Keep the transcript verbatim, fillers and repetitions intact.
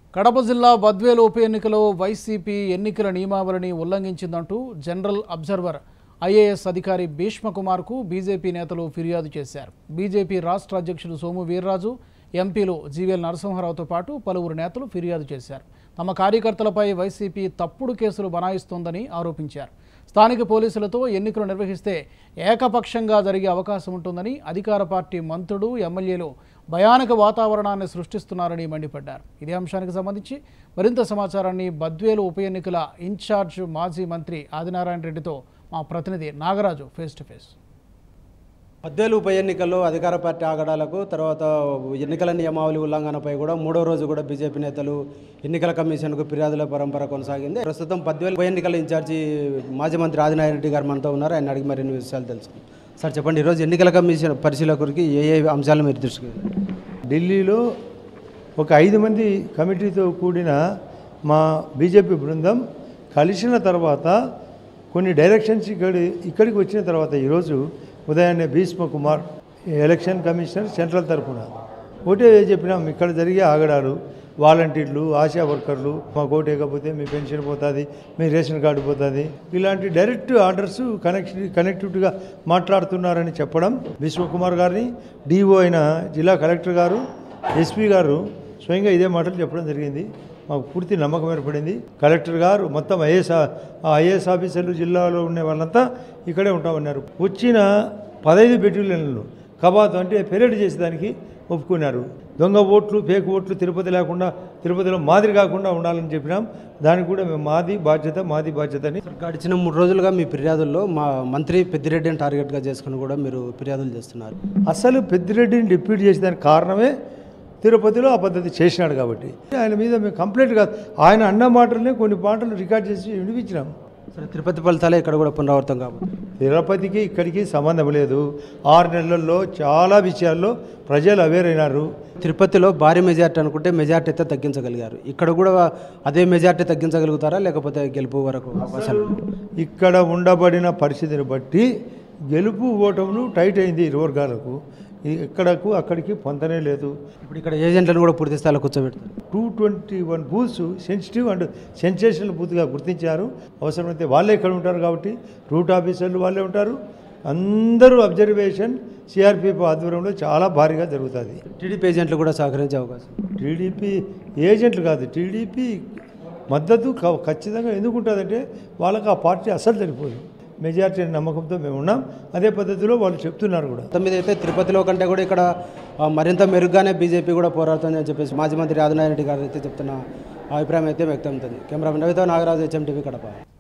కడప జిల్లా బద్వేలు ఉప ఎన్నికలో వైసీపీ ఎన్నికల నియమావళిని ఉల్లంఘించిందంటూ జనరల్ అబ్జర్వర్ ఐఏఎస్ అధికారి భీష్మకుమార్కు బీజేపీ నేతలు ఫిర్యాదు చేశారు. బీజేపీ రాష్ట్ర అధ్యక్షుడు సోము వీర్రాజు, ఎంపీలు జీవీఎల్ నరసింహారావుతో పాటు పలువురు నేతలు ఫిర్యాదు చేశారు. తమ కార్యకర్తలపై వైసీపీ తప్పుడు కేసులు బనాయిస్తోందని ఆరోపించారు. స్థానిక పోలీసులతో ఎన్నికలు నిర్వహిస్తే ఏకపక్షంగా జరిగే అవకాశం ఉంటుందని అధికార పార్టీ మంత్రులు, ఎమ్మెల్యేలు భయానక వాతావరణాన్ని సృష్టిస్తున్నారని మండిపడ్డారు. ఇదే అంశానికి సంబంధించి మరింత సమాచారాన్ని బద్వేలు ఉప ఎన్నికల ఇన్ఛార్జ్ మాజీ మంత్రి ఆదినారాయణ రెడ్డితో మా ప్రతినిధి Nagaraju face to face. Badvel ఉప ఎన్నికల్లో అధికార పార్టీ ఆగడాలకు తర్వాత ఎన్నికల నియమావళి ఉల్లంఘనపై కూడా మూడో రోజు కూడా బీజేపీ నేతలు ఎన్నికల కమిషన్కు ఫిర్యాదుల పరంపర కొనసాగింది. ప్రస్తుతం బద్వేలు ఉప ఎన్నికల ఇన్ఛార్జి మాజీ మంత్రి ఆదినారాయణ రెడ్డి గారు మనతో ఉన్నారు. ఆయన అడిగి మరిన్ని విషయాలు తెలుసుకుందాం. సార్ చెప్పండి, ఈరోజు ఎన్నికల కమిషన్ పరిశీలకుడికి ఏ ఏ అంశాలు మీరు దృష్టికి? ఢిల్లీలో ఒక ఐదు మంది కమిటీతో కూడిన మా బీజేపీ బృందం కలిసిన తర్వాత కొన్ని డైరెక్షన్స్ ఇక్కడి ఇక్కడికి వచ్చిన తర్వాత ఈరోజు ఉదయాన్నే భీష్మకుమార్ ఎలక్షన్ కమిషనర్ సెంట్రల్ తరఫున ఒకటే చెప్పినాం, ఇక్కడ జరిగే ఆగడాలు వాలంటీర్లు, ఆశా వర్కర్లు మాకు ఓటు వేయకపోతే మీ పెన్షన్ పోతుంది, మీ రేషన్ కార్డు పోతుంది, ఇలాంటి డైరెక్ట్ ఆర్డర్స్ కనెక్షన్ కనెక్టివిటీగా మాట్లాడుతున్నారని చెప్పడం, భీష్మకుమార్ గారిని డిఓ అయిన జిల్లా కలెక్టర్ గారు, ఎస్పీ గారు స్వయంగా ఇదే మాటలు చెప్పడం జరిగింది. మాకు పూర్తి నమ్మకం ఏర్పడింది. కలెక్టర్ గారు మొత్తం ఐఏఎస్ ఐఏఎస్ ఆఫీసర్లు జిల్లాలో ఉండే వాళ్ళంతా ఇక్కడే ఉంటామన్నారు. వచ్చిన పదహైదు బెటాలియన్లు కబాత్ అంటే పెరేడ్ చేసేదానికి ఒప్పుకున్నారు. దొంగ ఓట్లు, ఫేక్ ఓట్లు తిరుపతి లేకుండా, తిరుపతిలో మాదిరి కాకుండా ఉండాలని చెప్పినాం. దానికి కూడా మేము మాది బాధ్యత మాది బాధ్యత అని గడిచిన మూడు రోజులుగా మీ ఫిర్యాదుల్లో మా మంత్రి పెద్దిరెడ్డిని టార్గెట్గా చేసుకుని కూడా మీరు ఫిర్యాదులు చేస్తున్నారు. అసలు పెద్దిరెడ్డిని డిప్యూట్ చేసేదానికి కారణమే తిరుపతిలో ఆ పద్ధతి చేసినాడు కాబట్టి ఆయన మీద మేము కంప్లైంట్ కాదు, ఆయన అన్న మాటలనే కొన్ని పాటలు రికార్డ్ చేసి వినిపించినాం. సరే, తిరుపతి ఫలితాలే ఇక్కడ కూడా పునరావృతం కాబట్టి తిరుపతికి ఇక్కడికి సంబంధం లేదు. ఆరు నెలల్లో చాలా విషయాల్లో ప్రజలు అవేర్ అయినారు. తిరుపతిలో భారీ మెజార్టీ అనుకుంటే మెజార్టీ అయితే తగ్గించగలిగారు. ఇక్కడ కూడా అదే మెజార్టీ తగ్గించగలుగుతారా, లేకపోతే గెలుపు వరకు అవకాశాలు? ఇక్కడ ఉండబడిన పరిస్థితిని బట్టి గెలుపు ఓటములు టైట్ అయింది ఇరు వర్గాలకు. ఇక్కడకు అక్కడికి పొందనే లేదు. ఇప్పుడు ఇక్కడ ఏజెంట్లను కూడా పూర్తి స్థాయిలో కూర్చోబెడతారు. Two twenty one booths sensitive and sensational బూత్గా గుర్తించారు. అవసరమైతే వాళ్ళే ఇక్కడ ఉంటారు కాబట్టి రూట్ ఆఫీసర్లు వాళ్ళే ఉంటారు. అందరూ అబ్జర్వేషన్ సిఆర్పిఎఫ్ ఆధ్వర్యంలో చాలా భారీగా జరుగుతుంది. టీడీపీ ఏజెంట్లు కూడా సహకరించే అవకాశం? టీడీపీ ఏజెంట్లు కాదు, టీడీపీ మద్దతు ఖచ్చితంగా ఎందుకు ఉంటుందంటే వాళ్ళకి ఆ పార్టీ అసలు సరిపోదు. మెజార్టీ నమ్మకంతో మేము ఉన్నాం. అదే పద్ధతిలో వాళ్ళు చెప్తున్నారు కూడా. తొమ్మిది అయితే తిరుపతిలో కంటే కూడా ఇక్కడ మరింత మెరుగ్గానే బీజేపీ కూడా పోరాడుతుంది అని చెప్పేసి మాజీ మంత్రి ఆదినారాయణ రెడ్డి గారు అయితే చెప్తున్న అభిప్రాయం అయితే వ్యక్తం అవుతుంది. కెమెరామెన్ రవితో నాగరాజు, హెచ్ఎం టీవీ కడప.